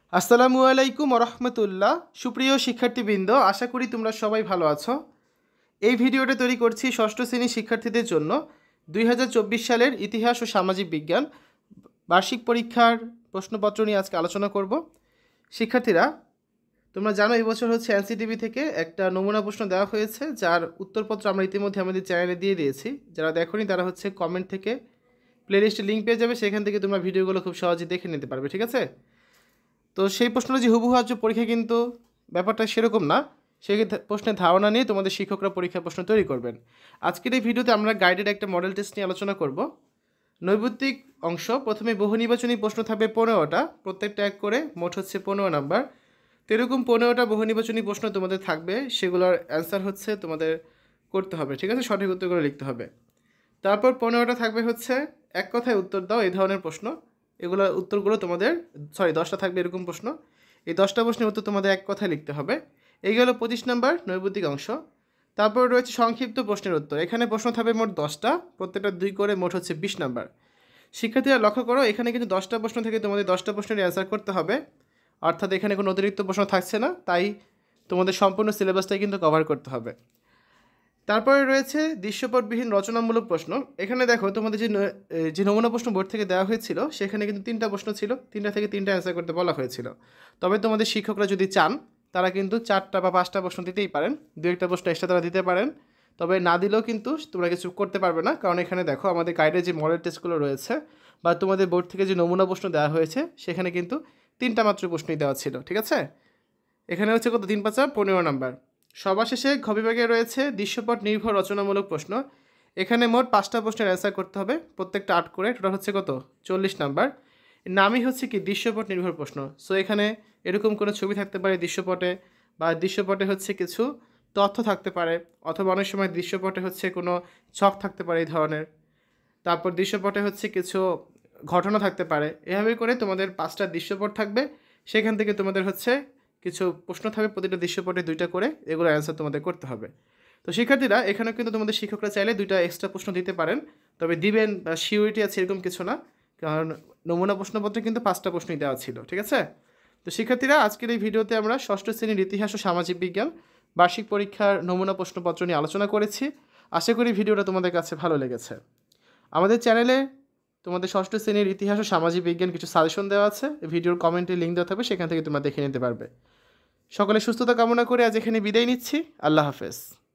আসসালামু আলাইকুম রহমতুল্লাহ। সুপ্রিয় শিক্ষার্থীবৃন্দ, আশা করি তোমরা সবাই ভালো আছো। এই ভিডিওটা তৈরি করছি ষষ্ঠ শ্রেণীর শিক্ষার্থীদের জন্য। 2024 সালের ইতিহাস ও সামাজিক বিজ্ঞান বার্ষিক পরীক্ষার প্রশ্নপত্র নিয়ে আজকে আলোচনা করব। শিক্ষার্থীরা, তোমরা জানো এবছর হচ্ছে এনসিটিভি থেকে একটা নমুনা প্রশ্ন দেওয়া হয়েছে, যার উত্তরপত্র আমরা ইতিমধ্যে আমাদের চ্যানেলে দিয়ে দিয়েছি। যারা দেখোনি তারা হচ্ছে কমেন্ট থেকে প্লেলিস্টের লিঙ্ক পেয়ে যাবে, সেখান থেকে তোমরা ভিডিওগুলো খুব সহজে দেখে নিতে পারবে, ঠিক আছে? তো সেই প্রশ্নটা যে হুবহু আসবে পরীক্ষা, কিন্তু ব্যাপারটা সেরকম না। সেই প্রশ্নের ধারণা নিয়ে তোমাদের শিক্ষকরা পরীক্ষার প্রশ্ন তৈরি করবেন। আজকের এই ভিডিওতে আমরা গাইডেড একটা মডেল টেস্ট নিয়ে আলোচনা করব। নৈর্ব্যক্তিক অংশ, প্রথমে বহু নির্বাচনী প্রশ্ন থাকবে 15টা, প্রত্যেকটা এক করে, মোট হচ্ছে 15 নাম্বার। তো এরকম 15টা বহু নির্বাচনী প্রশ্ন তোমাদের থাকবে, সেগুলোর অ্যান্সার হচ্ছে তোমাদের করতে হবে, ঠিক আছে? সঠিক উত্তরগুলো লিখতে হবে। তারপর 15টা থাকবে হচ্ছে এক কথায় উত্তর দাও এই ধরনের প্রশ্ন। এগুলোর উত্তরগুলো তোমাদের 10টা থাকবে এরকম প্রশ্ন। এই 10টা প্রশ্নের উত্তর তোমাদের এক কথায় লিখতে হবে। এই গেল 25 নাম্বার নৈর্ব্যক্তিক অংশ। তারপর রয়েছে সংক্ষিপ্ত প্রশ্নের উত্তর। এখানে প্রশ্ন থাকবে মোট 10টা, প্রত্যেকটা 2 করে, মোট হচ্ছে 20 নাম্বার। শিক্ষার্থীরা লক্ষ্য করো, এখানে কিন্তু 10টা প্রশ্ন থেকে তোমাদের 10টা প্রশ্নের অ্যান্সার করতে হবে, অর্থাৎ এখানে কোনো অতিরিক্ত প্রশ্ন থাকছে না, তাই তোমাদের সম্পূর্ণ সিলেবাসটাই কিন্তু কভার করতে হবে। তারপরে রয়েছে দৃশ্যপটবিহীন রচনামূলক প্রশ্ন। এখানে দেখো, তোমাদের যে নমুনা প্রশ্ন বোর্ড থেকে দেওয়া হয়েছিল, সেখানে কিন্তু 3টা প্রশ্ন ছিল, 3টা থেকে 3টা অ্যান্সার করতে বলা হয়েছিল। তবে তোমাদের শিক্ষকরা যদি চান, তারা কিন্তু 4টা বা 5টা প্রশ্ন দিতেই পারেন, 2-একটা প্রশ্ন এক্সট্রা তারা দিতে পারেন। তবে না দিলেও কিন্তু তোমরা কিছু করতে পারবে না, কারণ এখানে দেখো আমাদের গাইডে যে মডেল টেস্টগুলো রয়েছে বা তোমাদের বোর্ড থেকে যে নমুনা প্রশ্ন দেওয়া হয়েছে, সেখানে কিন্তু 3টা মাত্র প্রশ্নই দেওয়া ছিল, ঠিক আছে? এখানে হচ্ছে কত, 3×5 15 নাম্বার। সবার শেষে ঘ বিভাগে রয়েছে দৃশ্যপট নির্ভর রচনামূলক প্রশ্ন। এখানে মোট 5টা প্রশ্নের অ্যান্সার করতে হবে, প্রত্যেকটা 8 করে, টোটাল হচ্ছে কত, 40 নাম্বার। নামই হচ্ছে কি দৃশ্যপট নির্ভর প্রশ্ন। সো এখানে এরকম কোনো ছবি থাকতে পারে দৃশ্যপটে, বা দৃশ্যপটে হচ্ছে কিছু তথ্য থাকতে পারে, অথবা অনেক সময় দৃশ্যপটে হচ্ছে কোনো ছক থাকতে পারে এই ধরনের। তারপর দৃশ্যপটে হচ্ছে কিছু ঘটনা থাকতে পারে। এভাবে করে তোমাদের 5টা দৃশ্যপট থাকবে, সেখান থেকে তোমাদের হচ্ছে কিছু প্রশ্ন থাকবে, প্রতিটা দৃশ্যপটে 2টা করে, এগুলো অ্যান্সার তোমাদের করতে হবে। তো শিক্ষার্থীরা, এখানেও কিন্তু তোমাদের শিক্ষকরা চাইলে 2টা এক্সট্রা প্রশ্ন দিতে পারেন, তবে দিবেন বা সিউরিটি আছে এরকম কিছু না, কারণ নমুনা প্রশ্নপত্রে কিন্তু 5টা প্রশ্নই দেওয়া ছিল, ঠিক আছে? তো শিক্ষার্থীরা, আজকের এই ভিডিওতে আমরা ষষ্ঠ শ্রেণীর ইতিহাস ও সামাজিক বিজ্ঞান বার্ষিক পরীক্ষার নমুনা প্রশ্নপত্র নিয়ে আলোচনা করেছি। আশা করি ভিডিওটা তোমাদের কাছে ভালো লেগেছে। আমাদের চ্যানেলে তোমাদের ষষ্ঠ শ্রেণীর ইতিহাস ও সামাজিক বিজ্ঞান কিছু সাজেশন দেওয়া আছে, ভিডিওর কমেন্টে লিঙ্ক দেওয়া থাকবে, সেখান থেকে তোমরা দেখে নিতে পারবে। সকলে সুস্থতা কামনা করে আজ এখানে বিদায় নিচ্ছি। আল্লাহ হাফেজ।